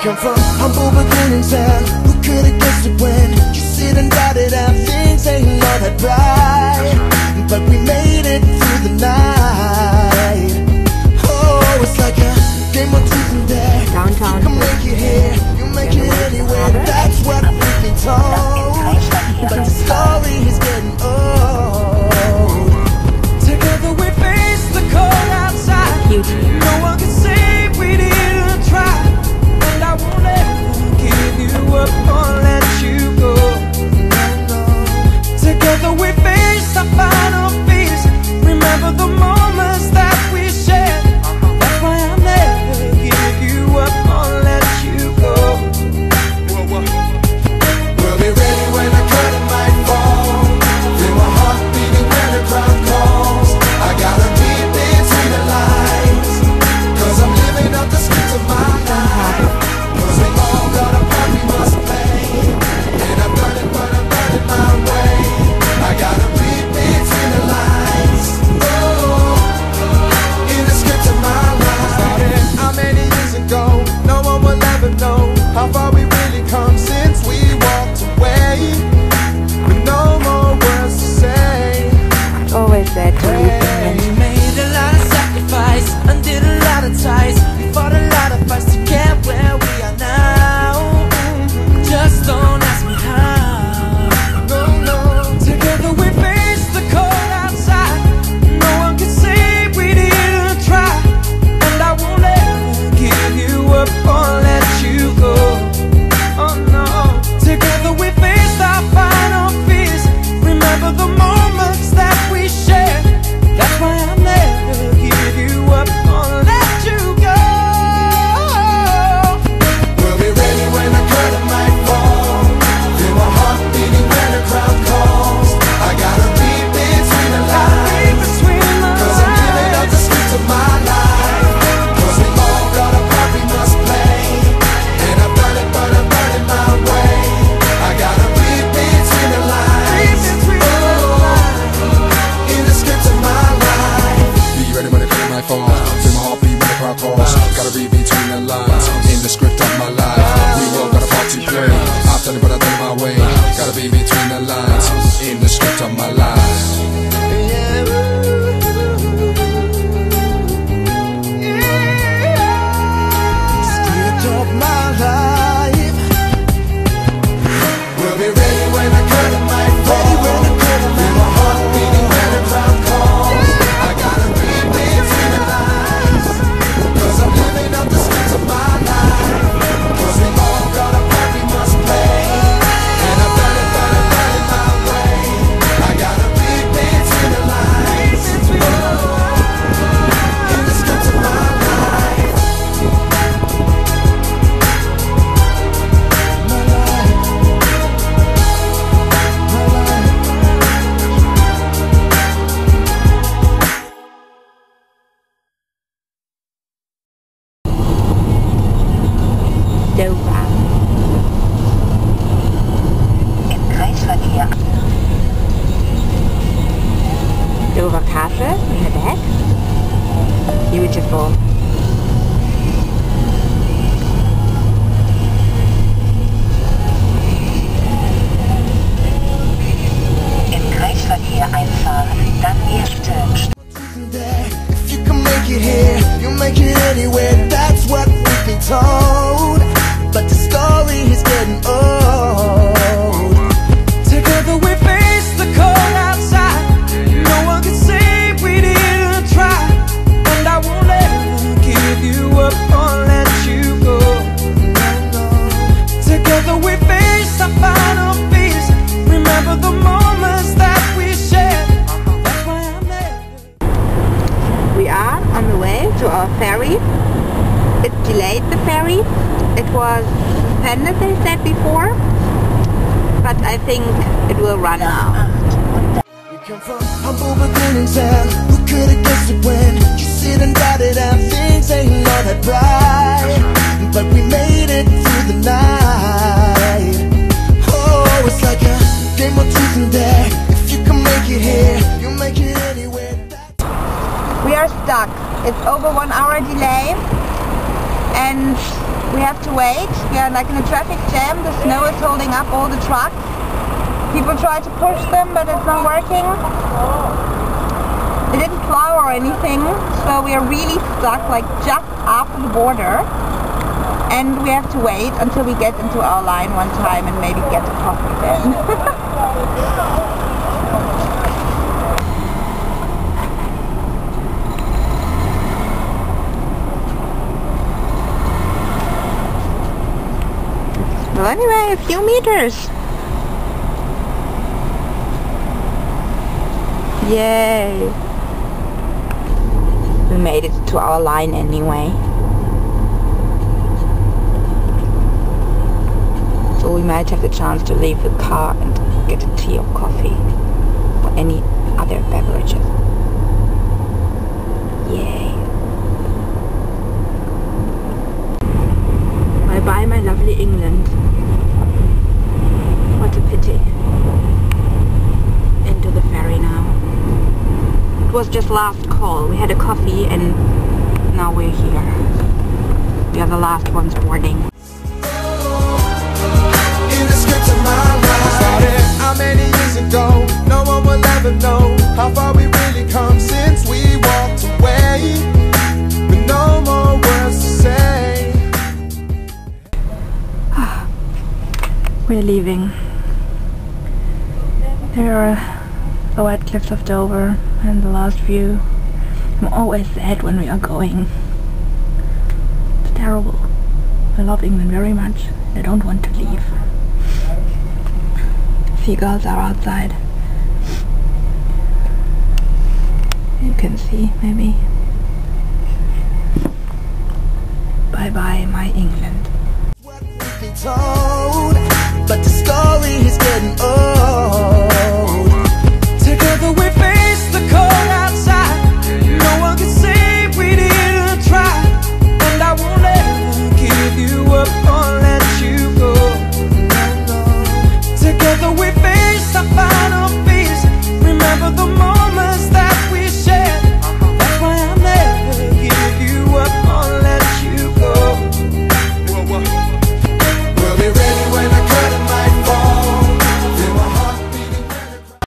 come from humble beginnings, and who could have guessed it when you sit and doubted and things ain't all that bright, but we made it through the night. Oh, it's like a game of truth and dare. Downtown. You can make it here, you make it anywhere. That's what we've been told, but the story is getting old. Together we face the cold outside. No one can say we didn't try, and I won't ever give you up or let you go. Together we face our final fears. Remember the moments that we shared. That's why I'll never give you up or let you go. We'll be ready when the curtain might fall. Feel my heart beating when the crowd calls. I gotta read between the lines, 'cause I'm living up the script of my life. 'Cause we all got a part we must play, and I'm burning my way. I gotta read between the lines, oh, in the script of my life. Started how many years ago, no one will ever know how far we really come since we walked away, with no more words to say. Always that to We made a lot of sacrifice, undid a lot of ties, we fought a lot of fights to get where we are now. Just don't ask me how. No, no. Together we face the cold outside. No one can say we didn't try, and I won't ever give you up or let you go. Oh no. Together we face our final fears. Remember the moments that we shared. That's why I'll never give you up or let you go. We'll be ready when the curtain might fall. Feel my heart beating when the crowd calls. I gotta read between the lines, 'cause I'm giving up the script of my life. 'Cause we all got a part we must play, and I'm burning my way. I gotta read between the lines, oh, in the script of my life. Be ready when the curtain might fall. Feel my heart beat when the crowd calls. Gotta read between the lines, in the script of my life. We all got a part to play. I've done it, but I've done it my way. Gotta be between the lines, in the script of my life. Script of my life. We'll be ready when the curtain might fall. Feel my heart beating when the crowd calls. I gotta read between the lines, 'cause I'm living up the script of my life. 'Cause we all got a part we must play, and I'm burning my way. I gotta read between the lines, oh, in the script of my life. Dover. Im Kreisverkehr Dover Castle in the back. Beautiful. im Kreisverkehr einfahren, dann erste If you can make it here, you make it anywhere. That's what we've been told, but the story is getting old. Together we face the cold outside. No one can say we didn't try, and I won't ever give you up or let you go. Together we face our final fears. Remember the moments that we shared. That's why I'm there. We are on the way to our ferry. It delayed the ferry. It was suspended, they said before, but I think it will run now. We come from humble beginnings, and who could have guessed it when you sit and doubted and things ain't all that bright, but we made it through the night. Oh, it's like a game of truth and dare. If you can make it here, you make it anywhere. We are stuck. It's over 1 hour delay, and We have to wait. We are like in a traffic jam. The snow is holding up all the trucks. People try to push them, but it's not working. They didn't plow or anything, so we are really stuck, like just after the border. And we have to wait until we get into our line one time and maybe get a coffee then. Well, anyway, a few meters. Yay! We made it to our line anyway. So we might have the chance to leave the car and get a tea or coffee or any other beverages. Yay! Bye-bye, my lovely England. What a pity. Into the ferry now. It was just last call. We had a coffee and now we're here. We are the last ones boarding. In the script of my life, started how many years ago? No one will ever know how far we really come since we walked away. But no more words to say. We're leaving. There are the white cliffs of Dover and the last view. I'm always sad when we are going. It's terrible. I love England very much. I don't want to leave. Seagulls are outside. You can see, maybe. Bye bye, my England. What we've been told, but the story is getting old.